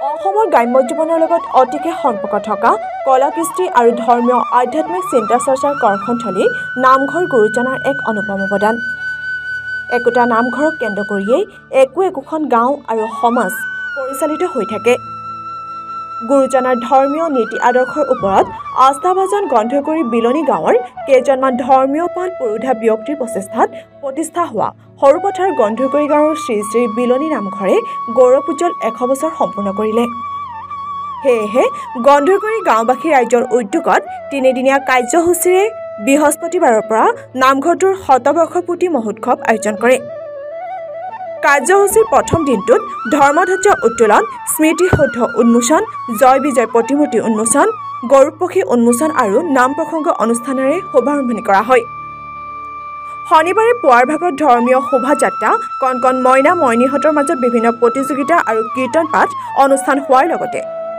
অসমৰ গ্ৰাম্য জীৱনৰ লগত অতিকে সম্পৰ্ক থকা কলা কৃষ্টি আৰু ধৰ্মীয় আধ্যাত্মিক চিন্তা চৰ্চাৰ কৰ্ষণথলী নামঘৰ গুৰুজনাৰ এক অনুপম অৱদান। একোটা নামঘৰক কেন্দ্ৰ কৰিয়েই একোখন গাঁও আৰু সমাজ পৰিচালিত হৈ থাকে। গুৰুজনাৰ ধৰ্মীয় নীতি আদৰ্শৰ ওপৰত আস্থাভাজন গ্ৰন্থকৰী বিলনী গাঁৱৰ কেইজনমান ধৰ্মীয় পাঠ পুৰোধা ব্যক্তিৰ প্ৰচেষ্টাত প্ৰতিষ্ঠা হোৱা সৰুপথাৰ গ্ৰন্থকৰী গাঁৱৰ শ্ৰী শ্ৰী বিলনী নামঘৰে গৌৰৱোজ্জ্বল 100 বছৰ সম্পূৰ্ণ কৰিলে। সেয়েহে গ্ৰন্থকৰী গাঁওবাসী ৰাইজৰ উদ্যোগত তিনিদিনীয়া কাৰ্যসূচীৰে বৃহস্পতিবাৰৰ পৰা নামঘৰটোৰ শতবৰ্ষপূৰ্তি মহোৎসৱ আয়োজন কৰে। কাৰ্যসূচীৰ প্ৰথম দিনটোত ধৰ্মধ্বজ উত্তোলন, স্মৃতিসৌধ উন্মোচন, জয় বিজয় প্ৰতিমূৰ্তি উন্মোচন, গৰুড় পক্ষী উন্মোচন আৰু নাম প্ৰসংগ অনুষ্ঠানেৰে শুভাৰম্ভণি কৰা হয়। শনিবাৰে পুৱাৰ ভাগত ধৰ্মীয় শোভাযাত্ৰা, কণ কণ মইনা মইনীহঁতৰ মাজত বিভিন্ন প্ৰতিযোগিতা আৰু কীৰ্তন পাঠ অনুষ্ঠান হোৱাৰ লগতে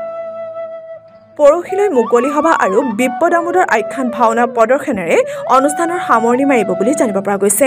পৰহিলৈ মুকলি সভা আৰু বিপ্পদামোদৰ আখ্যান ভাওনা প্ৰদৰ্শনেৰে অনুষ্ঠানৰ সামৰণি মাৰিব বুলি জানিব পৰা গৈছে।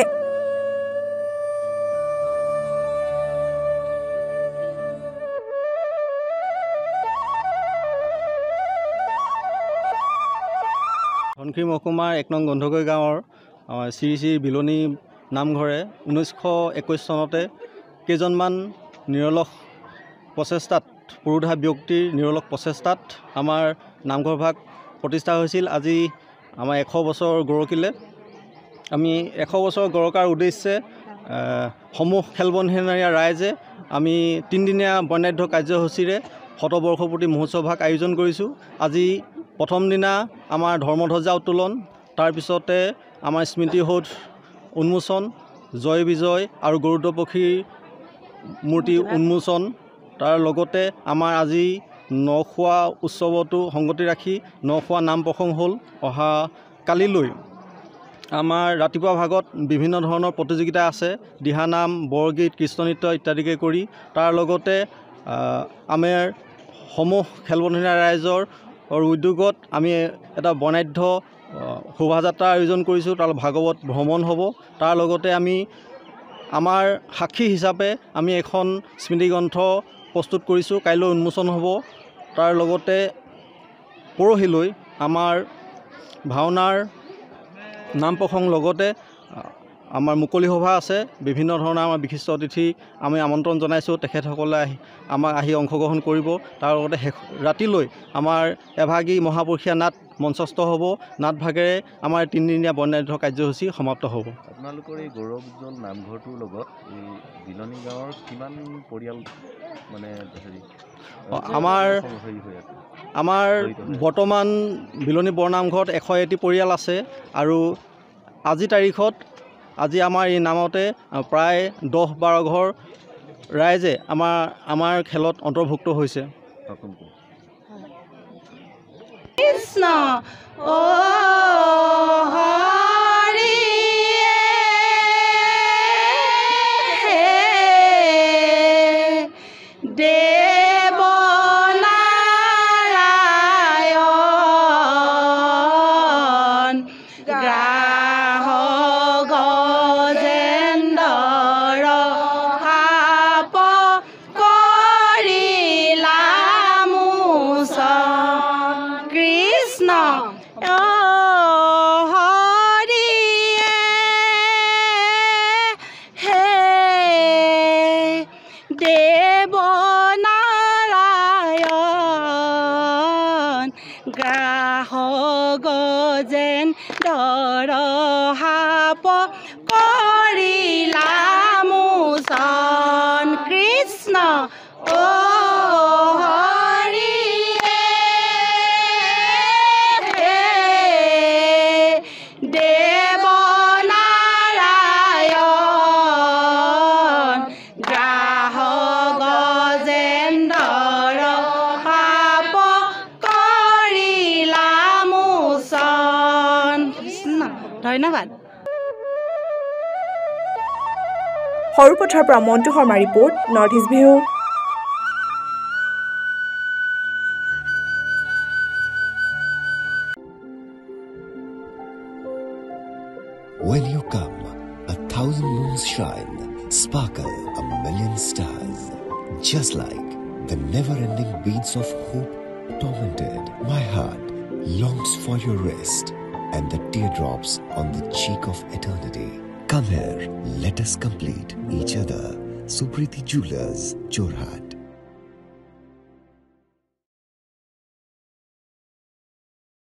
ধনশিৰি মহকুমাৰ 1 নং গ্ৰন্থকৰী গাঁৱৰ শ্ৰী শ্ৰী বিলনী নামঘৰে 1921 চনতে কেইজনমান নিৰলস প্ৰচেষ্টাত পুৰোধা ব্যক্তিৰ নিৰলস প্ৰচেষ্টাত আমাৰ নামঘৰভাগ প্ৰতিষ্ঠা হৈছিল। আজি আমাৰ 100 বছৰ গৰকিলে। আমি 100 বছৰ গৰকাৰ উদ্দেশ্যে সমূহ খেলবন্ধনীয়া ৰাইজে আমি 3দিনীয়া বৰ্ণাঢ্য কাৰ্যসূচীৰে শতবৰ্ষপূৰ্তি মহোৎসৱভাগ আয়োজন কৰিছোঁ। আজি প্ৰথম দিনা আমাৰ ধৰ্মধ্বজা উত্তোলন, তাৰপিছতে আমাৰ স্মৃতিসৌধ উন্মোচন, জয় বিজয় আৰু গৰুড় পক্ষীৰ মূৰ্তি উন্মোচন, তাৰ লগতে আমাৰ আজি নখোৱা উৎসৱতো সংগতি ৰাখি নখোৱা নাম প্ৰসংগ হ'ল। অহা কালিলৈ আমাৰ ৰাতিপুৱা ভাগত বিভিন্ন ধৰণৰ প্ৰতিযোগিতা আছে, দিহানাম, বৰগীত, কৃষ্ণনৃত্য ইত্যাদিকে কৰি তাৰ লগতে আমাৰ সমূহ খেলবন্ধনীয়া ৰাইজৰ উদ্যোগত আমি এটা বৰ্ণাঢ্য শোভাযাত্ৰা আয়োজন কৰিছোঁ। তাৰ ভাগৱত ভ্ৰমণ হ'ব। তাৰ লগতে আমি আমাৰ সাক্ষী হিচাপে আমি এখন স্মৃতিগ্ৰন্থ প্ৰস্তুত কৰিছোঁ, কাইলৈ উন্মোচন হ'ব। তাৰ লগতে পৰহিলৈ আমাৰ ভাওনাৰ নাম প্ৰসংগ লগতে আমাৰ মুকলি সভা আছে। বিভিন্ন ধৰণৰ আমাৰ বিশিষ্ট অতিথিক আমি আমন্ত্ৰণ জনাইছোঁ, তেখেতসকলে আমাক আহি অংশগ্ৰহণ কৰিব। তাৰ লগতে ৰাতিলৈ আমাৰ এভাগী মহাপুৰুষীয়া নাট মঞ্চস্থ হ'ব। নাটভাগেৰে আমাৰ 3দিনীয়া বৰ্ণাঢ্য কাৰ্যসূচী সমাপ্ত হ'ব। আপোনালোকৰ এই গৌৰৱোজ্জ্বল নামঘৰটোৰ লগত এই বিলনী গাঁৱৰ কিমান পৰিয়াল মানে আমাৰ বৰ্তমান বিলনী বৰনামঘৰত 101টি পৰিয়াল আছে আৰু আজি তাৰিখত আজি আমাৰ এই নামতে প্ৰায় 10-12 ঘৰ ৰাইজে আমাৰ খেলত অন্তৰ্ভুক্ত হৈছে। কৃষ্ণ ধন্যবাদ। সৰুপথাৰৰ পৰা Montu Sharma report, north east view. When you come, 1,000 moons shine, sparkle 1,000,000 stars. Just like the never-ending beats of hope tormented. My heart longs for your rest and the teardrops on the cheek of eternity. Come here, let us complete each other. Supriti Jewelers, Jorhat.